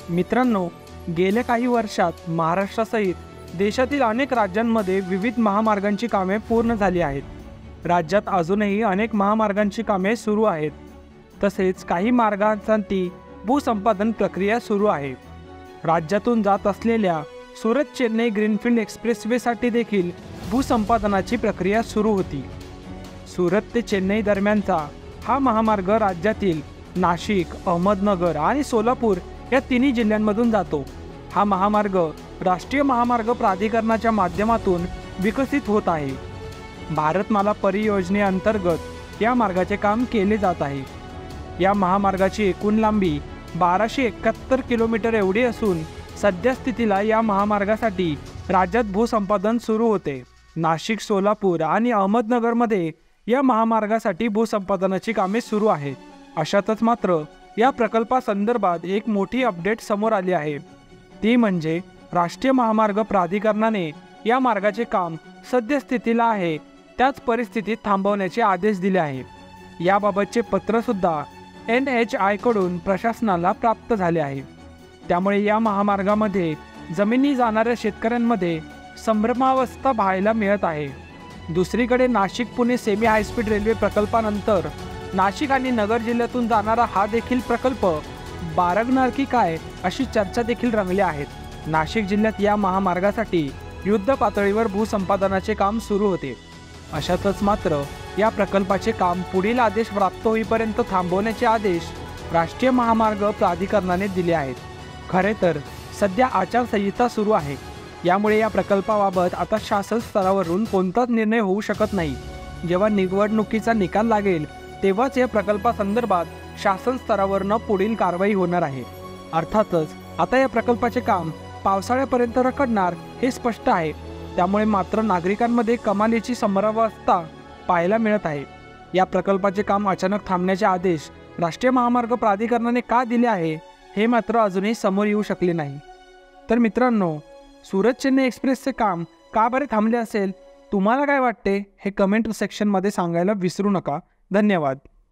मित्रांनो, गेल्या काही वर्षात महाराष्ट्रासहित देशातील अनेक राज्यांमध्ये विविध महामार्गांची कामे पूर्ण झाली आहेत। राज्यात अजूनही अनेक महामार्गांची कामे सुरू आहेत। तसेच काही मार्गांसाठी भूसंपादन प्रक्रिया सुरू आहे। राज्यातून जात असलेल्या सुरत चेन्नई ग्रीनफील्ड एक्सप्रेसवेसाठी देखील भूसंपादनाची प्रक्रिया सुरू होती। सुरत ते चेन्नई दरम्यानचा हा महामार्ग राज्यातील नाशिक, अहमदनगर आणि सोलापूर या तिन्ही जिल्ह्यांमधून जातो। हा महामार्ग राष्ट्रीय महामार्ग प्राधिकरणाच्या माध्यमातून विकसित होत आहे। भारतमाला परियोजनेअंतर्गत या मार्गाचे काम केले जात आहे। या महामार्गाची एकूण लांबी 1271 किलोमीटर एवढी असून सध्या स्थितीला या महामार्गासाठी राज्यात भूसंपादन सुरू होते। नाशिक, सोलापूर आणि अहमदनगरमध्ये या महामार्गासाठी भूसंपादनाची कामे सुरू आहेत। अशातच मात्र या प्रकल्पासंदर्भात एक मोठी अपडेट समोर आली आहे। ती म्हणजे राष्ट्रीय महामार्ग प्राधिकरणाने या मार्गाचे काम सद्यस्थितीला आहे त्याच परिस्थितीत थांबवण्याचे आदेश दिले आहेत। याबाबतचे पत्रसुद्धा NHAI कडून प्रशासनाला प्राप्त झाले आहे। त्यामुळे या महामार्गामध्ये जमिनी जाणाऱ्या शेतकऱ्यांमध्ये संभ्रमावस्था पाहायला मिळत आहे। दुसरीकडे Nashik Pune semi high speed railway प्रकल्पानंतर नाशिक आणि नगर जिल्ह्यातून जाणारा हा देखील प्रकल्प बारगणार की काय अशी चर्चा देखील रंगली आहेत। नाशिक जिल्ह्यात या महामार्गासाठी युद्ध पातळीवर भूसंपादनाचे काम सुरू होते। अशातच मात्र या प्रकल्पाचे काम पुढील आदेश प्राप्त होईपर्यंत थांबवण्याचे आदेश राष्ट्रीय महामार्ग प्राधिकरणाने दिले आहेत। खरे तर सध्या आचारसंहिता सुरू आहे, यामुळे या प्रकल्पाबाबत आता शासन स्तरावरून कोणताच निर्णय होऊ शकत नाही। जेव्हा निवडणुकीचा निकाल लागेल तेव्हाच या प्रकल्पासंदर्भात शासन स्तरावरून पुढील कारवाई होणार आहे। अर्थातच आता या प्रकल्पाचे काम पावसाळ्यापर्यंत रखडणार हे स्पष्ट आहे। त्यामुळे मात्र नागरिकांमध्ये कमालीची संभ्रमावस्था पाहायला मिळत आहे। या प्रकल्पाचे काम अचानक थांबण्याचे आदेश राष्ट्रीय महामार्ग प्राधिकरणाने का दिले आहे हे मात्र अजूनही समोर येऊ शकले नाही। तर मित्रांनो, सुरत चेन्नई एक्सप्रेसचे काम का बरे थांबले असेल, तुम्हाला काय वाटते हे कमेंट सेक्शनमध्ये सांगायला विसरू नका। धन्यवाद।